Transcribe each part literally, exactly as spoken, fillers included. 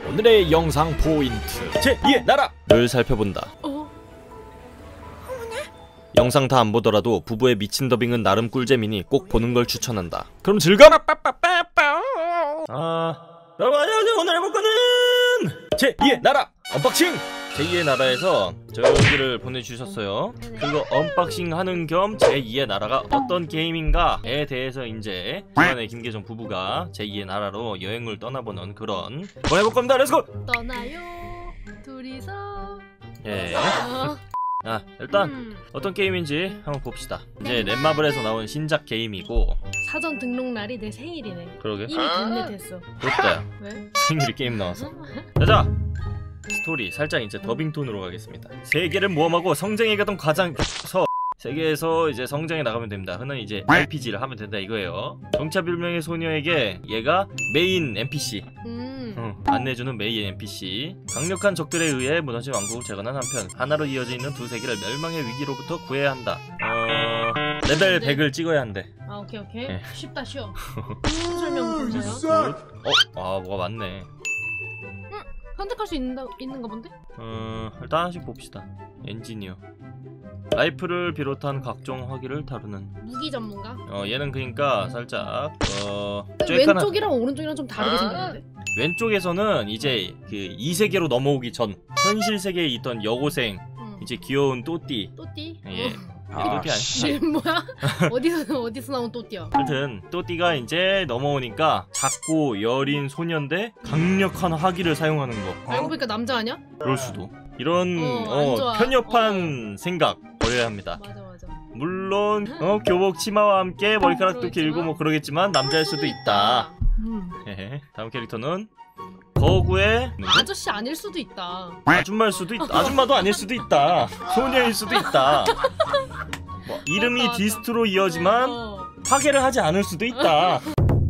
오늘의 영상 포인트 제이의 나라를 살펴본다. 어? 영상 다 안 보더라도 부부의 미친 더빙은 나름 꿀잼이니 꼭 보는 걸 추천한다. 그럼 즐거워! 아... 여러분 안녕하세요. 오늘 해볼 거는 제이의 나라 언박싱! 제이의 나라에서 저기를 보내주셨어요. 그거 언박싱 하는 겸 제이의 나라가 어떤 게임인가에 대해서 이제 이번에 김계정 부부가 제이의 나라로 여행을 떠나보는 그런 뭘 해볼 겁니다. 렛츠고! 떠나요 둘이서. 예. 어. 아 일단 음. 어떤 게임인지 한번 봅시다. 이제 넷마블에서 나온 신작 게임이고 사전 등록 날이 내 생일이네. 그러게 이미 됐네 됐어. 됐다. 왜? 생일이 게임 나와서. 자자 스토리 살짝 이제 더빙 톤으로 가겠습니다. 세계를 모험하고 성장해 가던 과장서 세계에서 이제 성장해 나가면 됩니다. 흔히 이제 알피지를 하면 된다 이거예요. 정차불명의 소녀에게 얘가 메인 엔피씨 음. 어, 안내해주는 메인 엔피씨. 강력한 적들에 의해 무너진 왕국을 재건한 한편 하나로 이어져 있는 두 세계를 멸망의 위기로부터 구해야 한다. 어... 레벨 백을 찍어야 한대. 아 오케이 오케이. 네. 쉽다 쉬워. 무슨 설명 보세요? 어? 아 뭐가 많네. 선택할 수 있는가, 있는가 본데? 어... 일단 하나씩 봅시다. 엔지니어 라이프를 비롯한 각종 화기를 다루는 무기 전문가? 어 얘는 그니까 살짝 어... 왼쪽이랑 오른쪽이랑 좀 다르게 아 생겼는데? 왼쪽에서는 이제 그 이 세계로 넘어오기 전 현실 세계에 있던 여고생 응. 이제 귀여운 또띠 또띠? 예. 어. 또띠 아니 이게 뭐야? 어디서 어디서 나온 또띠야? 하여튼 또띠가 이제 넘어오니까 작고 여린 소년데 강력한 화기를 사용하는 거. 알고 보니까 남자 아니야? 그럴 수도. 이런 어, 안 어, 좋아. 편협한 생각 버려야 합니다. 맞아 맞아. 물론 어, 교복 치마와 함께 머리카락도 그러겠지만? 길고 뭐 그러겠지만 남자일 수도 있다. 음. 헤헤. 다음 캐릭터는 거구의 아저씨 아닐 수도 있다. 아줌마일 수도 있다. 아줌마도 아닐 수도 있다. 소녀일 수도 있다. 뭐, 이름이 맞다, 맞다. 디스트로 이어지만 어. 파괴를 하지 않을 수도 있다.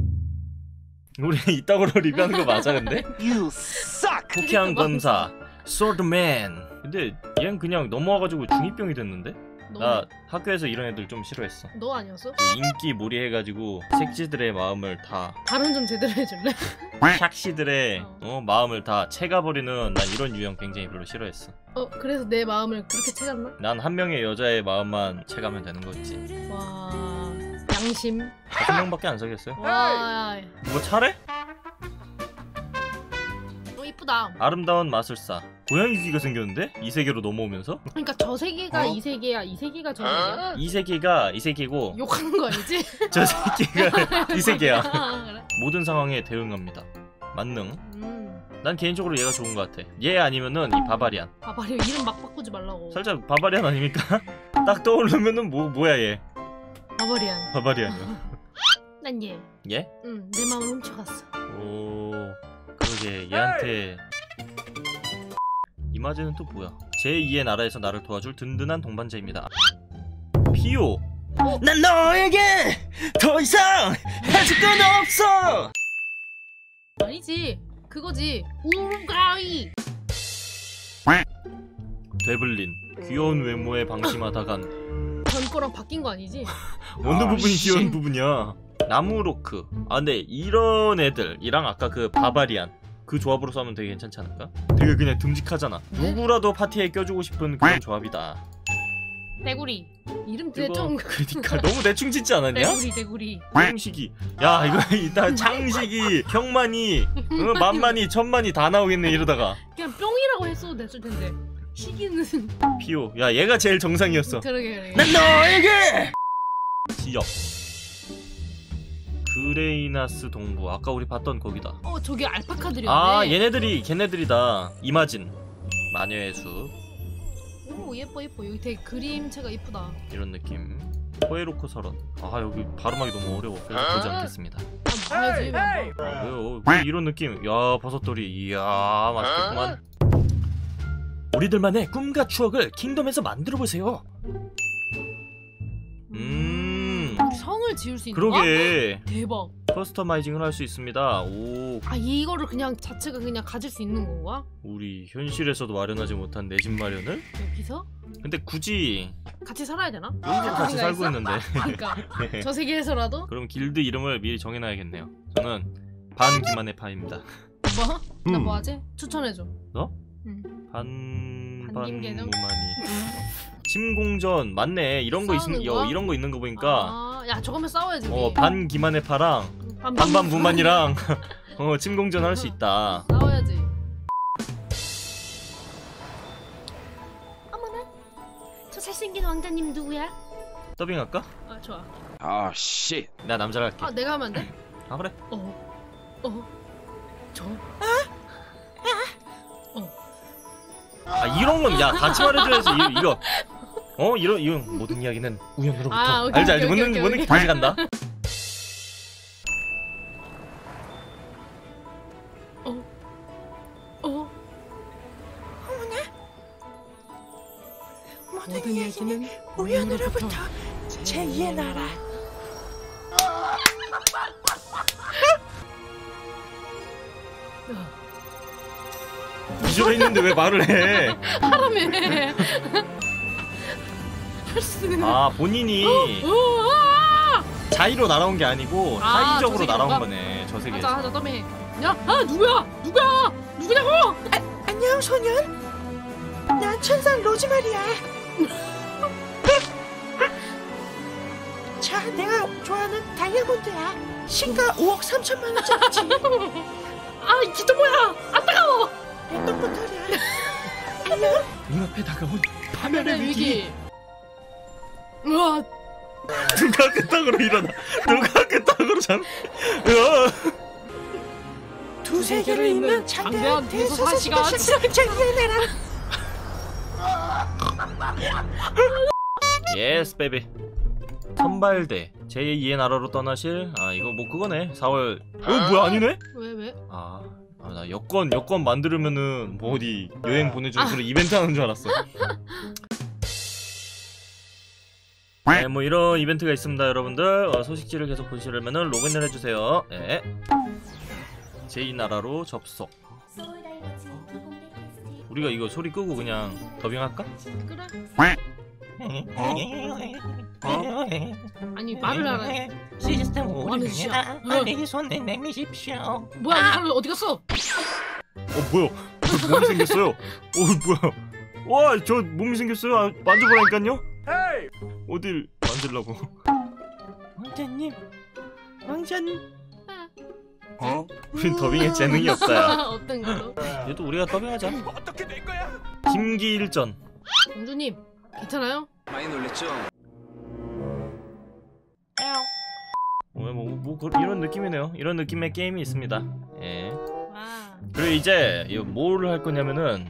우리 이따구로 리뷰하는 거 맞아 근데? You suck. 포켓한 검사 소드맨. 근데 얘는 그냥 넘어와가지고 중이병이 됐는데? 너, 나 학교에서 이런 애들 좀 싫어했어. 너 아니었어? 인기 몰이해가지고 색지들의 마음을 다 발음 좀 제대로 해줄래? 샥시들의 어, 마음을 다 채가버리는 난 이런 유형 굉장히 별로 싫어했어. 어 그래서 내 마음을 그렇게 채갔나? 난 한 명의 여자의 마음만 채가면 되는 거지. 와 양심. 다섯 명밖에 안 사귀었어요. 와 뭐 차례? 너 이쁘다. 아름다운 마술사 고양이 귀가 생겼는데? 이 세계로 넘어오면서? 그러니까 저 세계가 어? 이 세계야, 이 세계가 저 세계야. 이 세계가 이 세계고 욕하는 거 아니지? 저 세계가 이 세계야. 아, 그래? 모든 상황에 대응합니다. 만능. 음. 난 개인적으로 얘가 좋은 것 같아. 얘 아니면은 이 바바리안. 바바리 이름 막 바꾸지 말라고. 살짝 바바리안 아닙니까? 딱 떠오르면은 뭐 뭐야 얘? 바바리안. 바바리안이요. 난 얘. 얘? 응, 내 마음을 훔쳐갔어. 오, 그러게 얘한테. 이마제는 또 뭐야? 제이의 나라에서 나를 도와줄 든든한 동반자입니다. 피오. 어? 난 너에게 더 이상 해줄 건 없어. 아니지. 그거지. 우가이. 데블린. 귀여운 외모에 방심하다간 전 거랑 바뀐 거 아니지? 어느 아, 부분이 씨. 귀여운 부분이야? 나무로크. 아 근데 이런 애들이랑 아까 그 바바리안 그 조합으로 싸우면 되게 괜찮지 않을까? 되게 그냥 듬직하잖아. 누구라도 파티에 껴주고 싶은 그런 조합이다. 대구리. 이름 되게 이거 좀. 그러니까 너무 대충 짓지 않았냐? 대구리 대구리. 창식이. 야 이거 이따 창식이 형만이 어, 만만이 천만이 다 나오겠네 이러다가. 그냥 뿅이라고 했어도 됐을 텐데. 시기는. 피오. 야 얘가 제일 정상이었어. 그러게 그러게. 난 너에게 지역 그레이나스 동부. 아까 우리 봤던 거기다. 어 저기 알파카들이었네. 아 얘네들이 걔네들이다. 이마진 마녀의 숲 오 예뻐 예뻐. 여기 되게 그림체가 예쁘다. 이런 느낌. 포에로코 설원. 아 여기 발음하기 너무 어려워. 그래서 보지 않겠습니다. 아 봐야지. 뭐. 아, 왜요? 왜 이런 느낌? 야 버섯돌이. 이야 맛있겠구만. 우리들만의 꿈과 추억을 킹덤에서 만들어보세요. 음 우리 성을 지을 수 있는 거야? 그러게. 대박. 커스터마이징을 할 수 있습니다. 오 아 이거를 그냥 자체가 그냥 가질 수 있는 건가? 우리 현실에서도 마련하지 못한 내 집 마련을? 여기서? 근데 굳이 같이 살아야 되나? 여기서 같이 생각 살고 있어? 있는데 그러니까 저 세계에서라도? 그럼 길드 이름을 미리 정해놔야겠네요. 저는 반기만의 파입니다. 뭐? 나 뭐하지? 추천해줘. 너? 응. 반... 반김계정? 반무만이 침공전 맞네. 이런 거 싸우는 있는 거? 여 이런 거 있는 거 보니까 아, 야 저거면 싸워야지. 어 우리. 반기만의 파랑 반- 반반 무만이랑 어 침공전 할 수 있다. 싸워야지. 어머나, 저 잘생긴 왕자님 누구야? 더빙할까? 아 좋아. 아 씨. 내가 남자로 할게. 아 내가 하면 안 돼? 아 그래? 어, 어, 저. 아 이런 건 야 같이 말해줘야지. 이, 이거 어 이런 이런 모든 이야기는 우연으로부터. 아, 오케이, 알지 알지. 오케이, 모든 오케이, 모든 오케이. 다시 간다. 어, 어. 모든 이야기는 우연으로부터 제이의 나라. 기절해 있는데 왜 말을 해? 하라며. 할 수 있는. 아 본인이 우와! 자의로 날아온 게 아니고 아, 사이적으로 저 날아온 세계인가? 거네. 저 세계에서. 하자 하자 더미. 야, 아 누구야? 누구야? 누구냐고? 안녕 소년. 난 천상 로즈마리야. 자, 내가 좋아하는 다이아몬드야. 시가 오억 삼천만 원짜리지. 아, 이 기도 뭐야? 아 따가워. 내 똥꼬털이야. 안녕. 눈앞에 다가온 파멸의 파멸의 위기. 위기. 우와. 누가 그땅으로 일어나? 누가 그땅으로 잠? 으아! 두 세계를 잇는 장대한 장대한 대소사시가 대소사시가 제이의 나라. 예스 베이비. 선발대 제이의 나라로 떠나실. 아 이거 뭐 그거네. 사월. 어 뭐야 아니네? 왜 왜? 아, 아, 나 여권 여권 만들면은 뭐 어디 여행 보내주는 아. 그런 이벤트 하는 줄 알았어. 네, 뭐 이런 이벤트가 있습니다, 여러분들. 어, 소식지를 계속 보시려면은 로그인을 해주세요. 네. 제이 나라로 접속. 우리가 이거 소리 끄고 그냥 더빙할까? 그래. 아니 말을 하라. 시스템 뭐하는 짓이야? 어. 내 손에 내미십시오. 뭐야 이 사람 어디 갔어? 어 뭐야? 몸이 생겼어요. 어 뭐야? 와 저 몸이 생겼어요. 아, 만져보라니까요. 어딜 만질라고? 왕자님, 왕자님. 어? 우린 더빙에 재능이 없다야. 어떤 걸로? 얘도 우리가 더빙하자. 어떻게 될 거야? 김기일전. 공주님 괜찮아요? 많이 놀랬죠? 어, 뭐, 뭐, 뭐 이런 느낌이네요. 이런 느낌의 게임이 있습니다. 예. 와. 그리고 이제 이거 뭘 할 거냐면은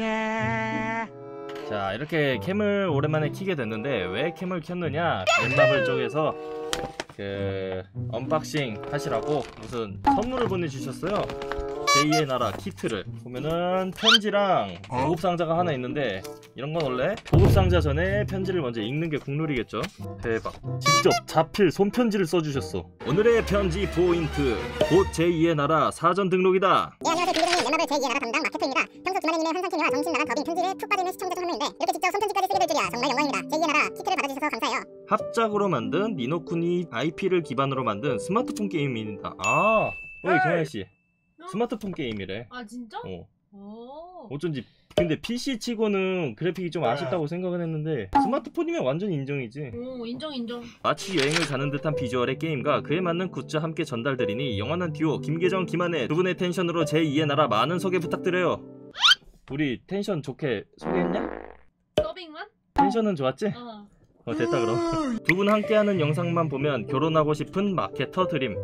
자 이렇게 캠을 오랜만에 키게 됐는데 왜 캠을 켰느냐? 웹마블 쪽에서 그 언박싱 하시라고 무슨 선물을 보내주셨어요. 제이의 나라 키트를 보면은 편지랑 보급 상자가 하나 있는데 이런 건 원래 보급 상자 전에 편지를 먼저 읽는 게 국룰이겠죠. 대박. 직접 자필 손편지를 써주셨어. 오늘의 편지 포인트. 곧 제이의 나라 사전 등록이다. 네, 안녕하세요. 김부장님, 넷마블 제이의 나라 담당 마케터입니다. 평소 김하늘님의 환상캐니와 정신 나간 더빙 편지를 툭 빠지는 시청자 중 한 명인데 이렇게 직접 손편지까지 쓰게 될 줄이야. 정말 영광입니다. 제이의 나라 키트를 받아주셔서 감사해요. 합작으로 만든 니노쿠니 아이피를 기반으로 만든 스마트폰 게임입니다. 아, 어이 경아씨, 스마트폰 게임이래. 아 진짜? 어, 오. 어쩐지. 근데 피씨 치고는 그래픽이 좀 아쉽다고 생각은 했는데 스마트폰이면 완전 인정이지. 오 인정 인정. 마치 여행을 가는 듯한 비주얼의 게임과 그에 맞는 굿즈 함께 전달되리니 영원한 듀오 김계정 김한혜 두 분의 텐션으로 제이의 나라 많은 소개 부탁드려요. 우리 텐션 좋게 소개했냐? 더빙만? 텐션은 좋았지? 어. 어 됐다 그럼. 두 분 함께하는 영상만 보면 결혼하고 싶은 마케터 드림.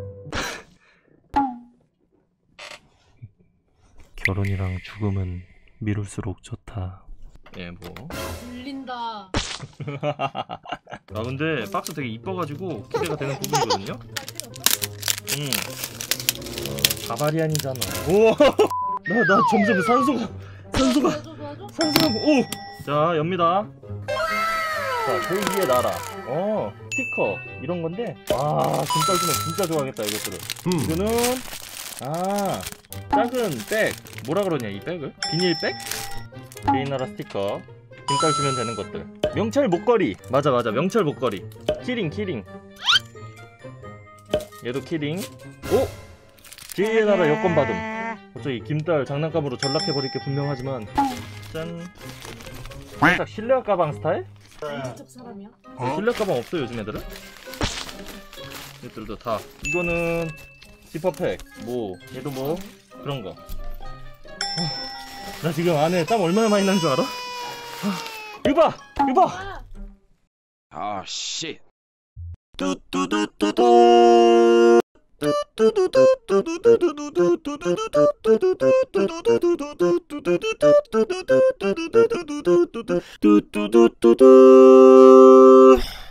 결혼이랑 죽음은 미룰수록 좋다. 예 뭐. 울린다. 아 근데 박스 되게 이뻐가지고 기대가 되는 부분이거든요. 응. 바바리안이잖아. 오. 나 나 점점 산소가 산소가 도와줘 도와줘. 산소가 오. 자 엽니다. 자 제이의 나라. 어 스티커 이런 건데. 와 진짜 주면 진짜 좋아하겠다 이것들은. 음. 이거는 아 작은 백 뭐라 그러냐 이 백을? 비닐백? 제이 나라 스티커 김딸 주면 되는 것들. 명찰 목걸이 맞아 맞아 명찰 목걸이. 키링 키링. 얘도 키링. 오! 제이의 나라 여권 받음. 갑자기 김딸 장난감으로 전락해버릴 게 분명하지만 짠. 살짝 실내화 가방 스타일? 인지적 사람이야? 어? 실내 가방 없어 요즘 애들은? 이들도 다 이거는 지퍼팩 뭐 얘도 뭐 그런거. 어, 나 지금 안에 땀 얼마나 많이 난 줄 알아? 어, 이거 봐! 이거 봐! 아, 씨. 뚜뚜뚜뚜뚜